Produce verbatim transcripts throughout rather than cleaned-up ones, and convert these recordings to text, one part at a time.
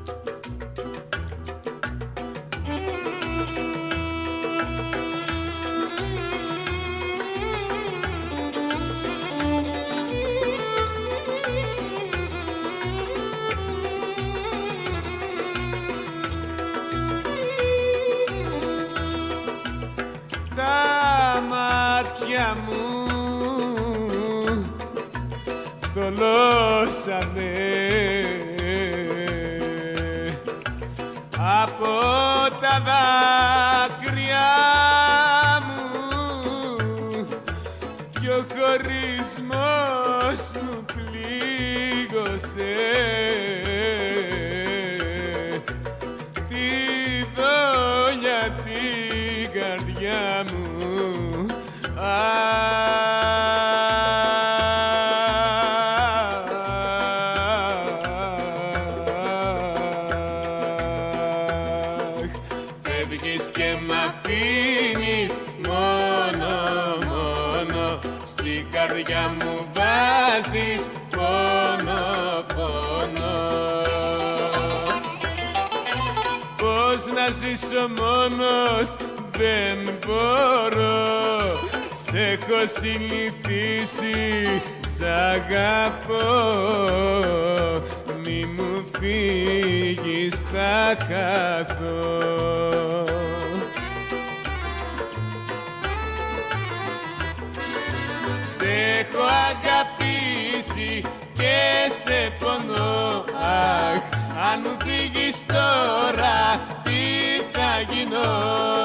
Τα μάτια μου θολώσανε από τα δάκρυα μου κι ο χωρισμός μου πλήγωσε τη δόλια την καρδιά μου. Φεύγεις και μ' αφήνεις μόνο, μόνο, στην καρδιά μου βάζεις πόνο, πόνο. Πώς να ζήσω μόνος δεν μπορώ, σ' έχω συνηθίσει, σ' αγαπώ, μη μου φύγεις, θα χαθώ. Σ' έχω αγαπήσει και σε πονώ, αχ, αν μου φύγεις τώρα τι θα γίνω.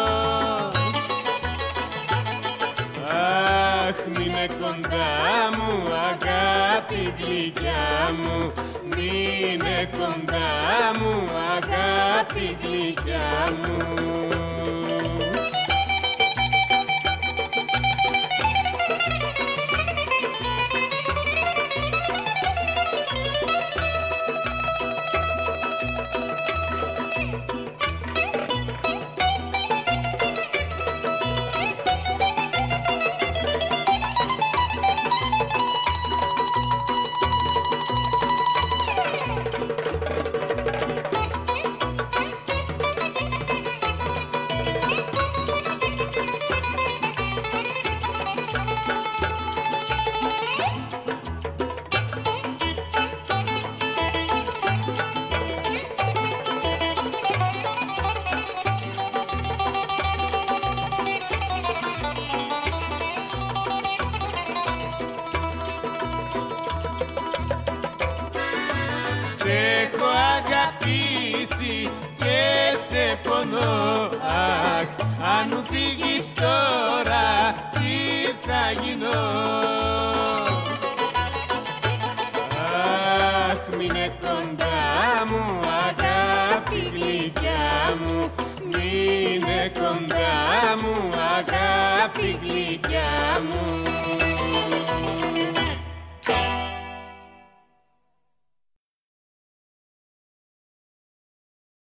Αχ, μείνε κοντά μου, αγάπη γλυκιά μου, μείνε κοντά μου, αγάπη γλυκιά μου. Σ' έχω αγαπήσει και σε πονώ, αχ, αν μου φύγεις τώρα τι θα γίνω.